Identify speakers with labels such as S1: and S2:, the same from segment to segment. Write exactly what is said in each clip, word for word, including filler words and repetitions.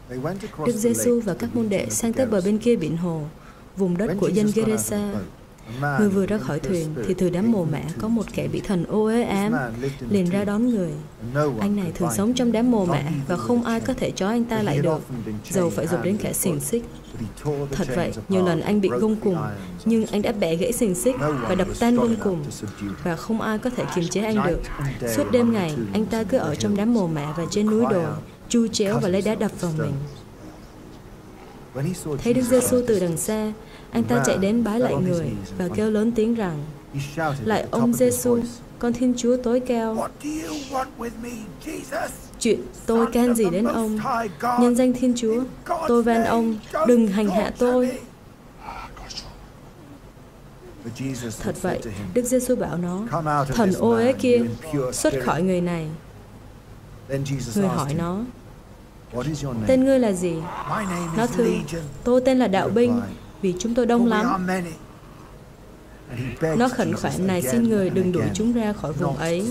S1: Đức Giêsu và các môn đệ sang tới bờ bên kia biển hồ, vùng đất của dân Gerasa. Người vừa ra khỏi thuyền thì từ đám mồ mả có một kẻ bị thần ô uế ám liền ra đón người. Anh này thường sống trong đám mồ mả và không ai có thể trói anh ta lại được, dầu phải dùng đến cả xiềng xích. Thật vậy, nhiều lần anh bị gông cùm, nhưng anh đã bẻ gãy xiềng xích và đập tan gông cùm, và không ai có thể kiềm chế anh được. Suốt đêm ngày, anh ta cứ ở trong đám mồ mả và trên núi đồi, chu chéo và lấy đá đập vào mình. Thấy Đức Giêsu từ đằng xa, anh ta chạy đến bái lại người và kêu lớn tiếng rằng: Lạy ông Giêsu, con Thiên Chúa tối cao, chuyện tôi can gì đến ông? Nhân danh Thiên Chúa, tôi van ông, đừng hành hạ tôi. Thật vậy, Đức Giêsu bảo nó: Thần ô uế kia, xuất khỏi người này. Người hỏi nó: Tên ngươi là gì? Nó thưa: Tôi tên là Đạo Binh, vì chúng tôi đông lắm. Nó khẩn khoản này xin người đừng đuổi chúng ra khỏi vùng ấy.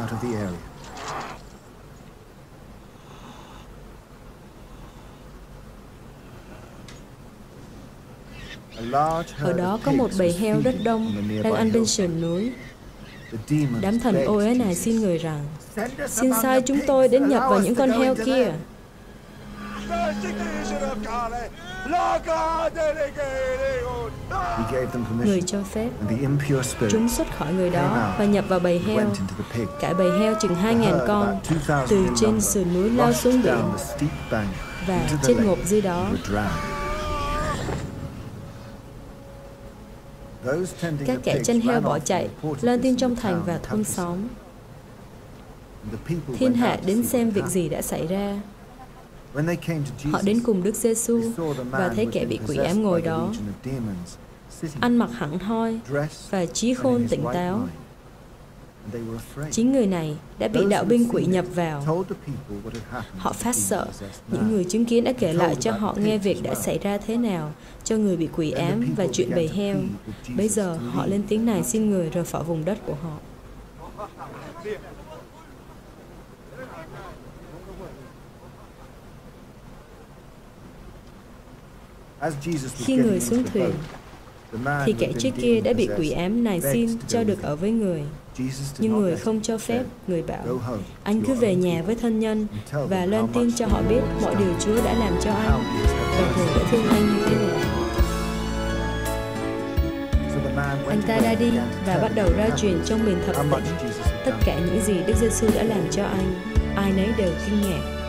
S1: Ở đó có một bầy heo rất đông đang ăn bên sườn núi. Đám thần ô uế này xin người rằng: Xin sai chúng tôi đến nhập vào những con heo kia. Người cho phép. Chúng xuất khỏi người đó và nhập vào bầy heo. Cả bầy heo chừng hai ngàn con từ trên sườn núi lao xuống biển và chết ngộp dưới đó. Các kẻ chăn heo bỏ chạy, lan tin trong thành và thôn xóm. Thiên hạ đến xem việc gì đã xảy ra. Họ đến cùng Đức Giêsu và thấy kẻ bị quỷ ám ngồi đó, ăn mặc hẳn hoi và trí khôn tỉnh táo. Chính người này đã bị đạo binh quỷ nhập vào. Họ phát sợ. Những người chứng kiến đã kể lại cho họ nghe việc đã xảy ra thế nào cho người bị quỷ ám và chuyện bầy heo. Bây giờ họ lên tiếng này xin người rời khỏi vùng đất của họ. Khi người xuống thuyền, thì kẻ trước kia đã bị quỷ ám này xin cho được ở với người. Nhưng người không cho phép. Người bảo: Anh cứ về nhà với thân nhân và loan tin cho họ biết mọi điều Chúa đã làm cho anh và người đã thương anh như thế nào. Anh ta đã đi và bắt đầu ra truyền trong miền thập tỉnh tất cả những gì Đức Giêsu đã làm cho anh. Ai nấy đều kinh ngạc.